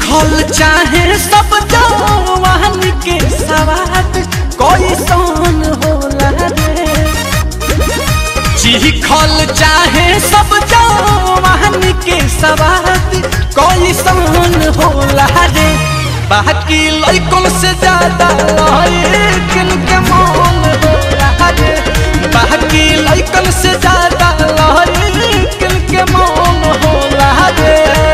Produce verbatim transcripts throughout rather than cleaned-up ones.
चीखल चाहे सब जवान के सवाद कोई सोन होला रे। चीखल चाहे सब जवान के सवाद कोई सोन होला रे। बाकी लइकन से ज्यादा लइकन के मन होला रे। बाकी लइकन से ज्यादा लइकन के मन होला रे।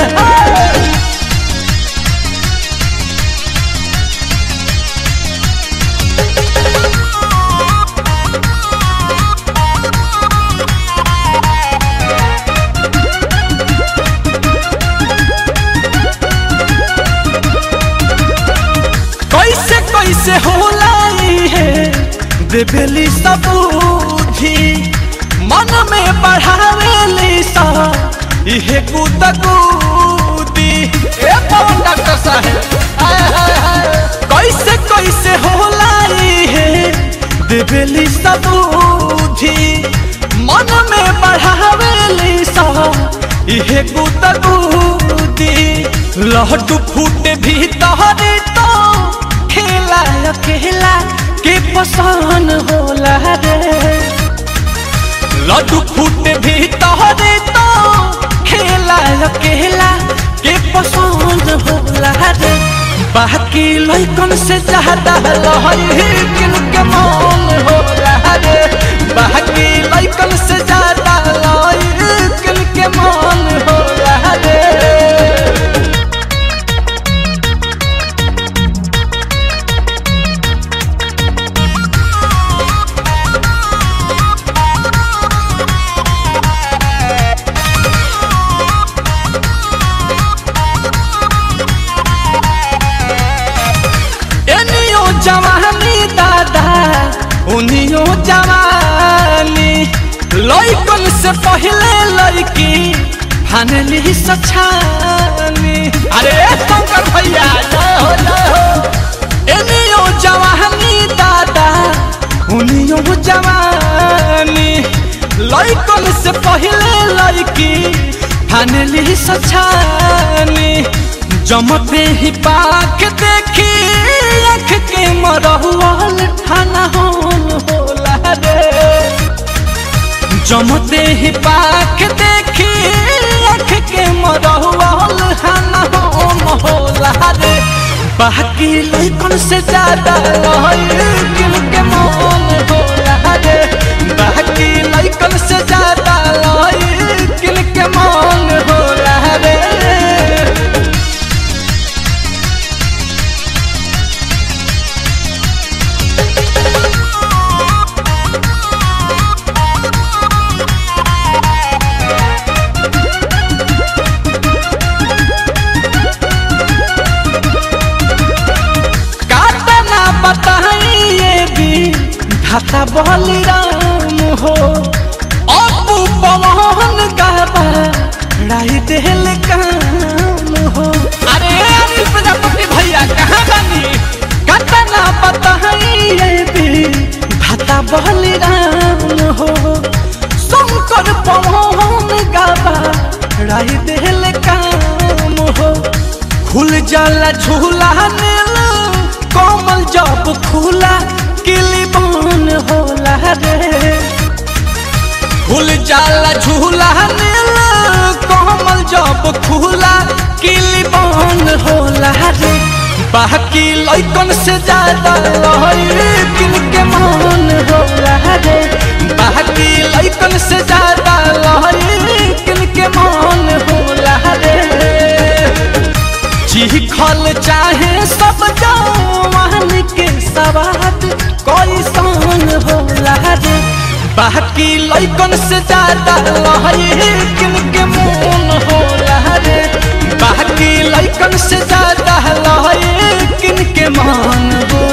कैसे कैसे होला है देवेली सबूधी मन में बढ़ावेली सा इहे गुदगुदी। ए कौन डॉक्टर साहब हाय हाय हाय। कैसे कैसे होला है देवेली सबूधी मन में बढ़ावेली सा इहे गुदगुदी। लहटू फूटे भीतर तो खेला खेला के पसंद होला रे। लड्डू फूटे भीतर तो खेला खेला के पसंद होला रे। बाकी लइकन से ज्यादा लइकन के मन होला रे। बाकी लइकन से ज्यादा लइकन के मन होला रे। जवानी दादा उनियो जवानी लइकन से पहले लइकी फानली सछानी। अरे शंकर भैया जय हो जय हो। एनियो जवानी दादा उनियो जवानी लइकन से पहले लइकी फानली सछानी। जमते ही पाख देखी आँख के मरहुआल ठाना होल होला रे। जमते ही पाख देखी आँख के मरहुआल ठाना होल होला रे। बाकी लइकन से ज्यादा लइकन के मन होला रे। बाकी लइकन से ज्यादा लइकन के मन होला रे। खाता बलिराम हो अपू पवन गाबा राई देल काम हो। अरे अनिल प्रजापति भैया कहाँ बनी कतना बताइए भी खाता बलिराम हो। शंकर पवन गाबा राई देल काम हो। खुल जाला झूला नील कोमल जब खुला किली बन होला रे। खुल जाला झूला नील कोमल जब खुला किली बन होला रे। बाकी लइकन से ज्यादा लइकन के मन होला रे। बाकी लइकन से ज्यादा लइकन के मन होला रे। चीखल चाहे सब जवान के सवाद कोई सोन होला रे। बाकी लइकन से ज्यादा लइकन के मन होला रे। बाकी लइकन से ज्यादा लइकन के मन।